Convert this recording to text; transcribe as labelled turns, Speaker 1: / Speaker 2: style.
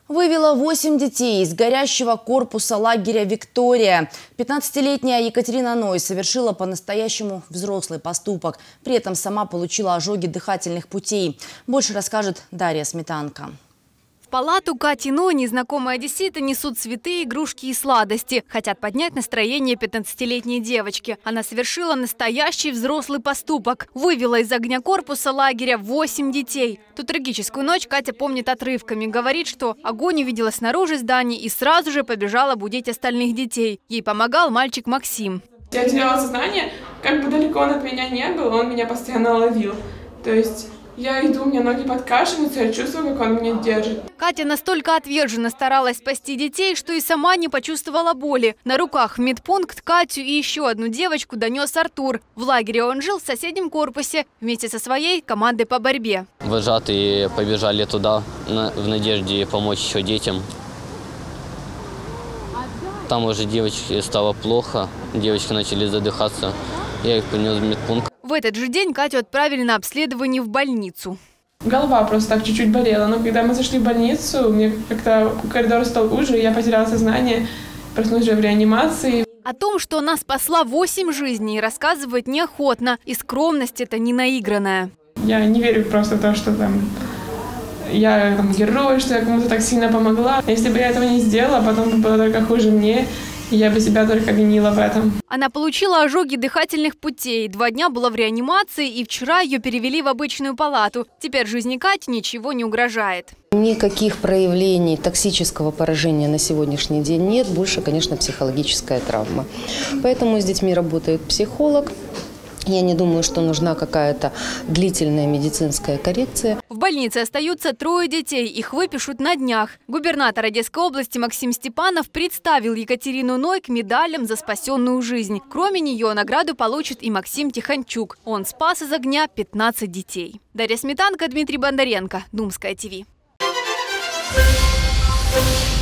Speaker 1: Вывела 8 детей из горящего корпуса лагеря «Виктория». 15-летняя Екатерина Ной совершила по-настоящему взрослый поступок. При этом сама получила ожоги дыхательных путей. Больше расскажет Дарья Сметанко.
Speaker 2: В палату Кати Ной незнакомые одесситы несут цветы, игрушки и сладости. Хотят поднять настроение 15-летней девочки. Она совершила настоящий взрослый поступок. Вывела из огня корпуса лагеря 8 детей. Ту трагическую ночь Катя помнит отрывками. Говорит, что огонь увидела снаружи здания и сразу же побежала будить остальных детей. Ей помогал мальчик Максим.
Speaker 3: Я теряла сознание, как бы далеко он от меня не был, он меня постоянно ловил. То есть я иду, у меня ноги подкашиваются, я чувствую, как он меня держит.
Speaker 2: Катя настолько отверженно старалась спасти детей, что и сама не почувствовала боли. На руках в медпункт Катю и еще одну девочку донес Артур. В лагере он жил в соседнем корпусе вместе со своей командой по борьбе.
Speaker 4: Вожатые побежали туда в надежде помочь еще детям. Там уже девочке стало плохо, девочки начали задыхаться. Я их принес в медпункт.
Speaker 2: В этот же день Катю отправили на обследование в больницу.
Speaker 3: Голова просто так чуть-чуть болела, но когда мы зашли в больницу, мне как-то коридор стал уже, я потеряла сознание, проснулась уже в реанимации.
Speaker 2: О том, что она спасла 8 жизней, рассказывать неохотно, и скромность это не наигранная.
Speaker 3: Я не верю просто в то, что я герой, что я кому-то так сильно помогла. Если бы я этого не сделала, потом бы было только хуже мне. Я бы себя только винила в этом.
Speaker 2: Она получила ожоги дыхательных путей. 2 дня была в реанимации, и вчера ее перевели в обычную палату. Теперь жизни Кати ничего не угрожает.
Speaker 5: Никаких проявлений токсического поражения на сегодняшний день нет. Больше, конечно, психологическая травма. Поэтому с детьми работает психолог. Я не думаю, что нужна какая-то длительная медицинская коррекция.
Speaker 2: В больнице остаются 3 детей. Их выпишут на днях. Губернатор Одесской области Максим Степанов представил Екатерину Ной к медалям за спасенную жизнь. Кроме нее награду получит и Максим Тихончук. Он спас из огня 15 детей. Дарья Сметанко, Дмитрий Бондаренко. Думская ТВ.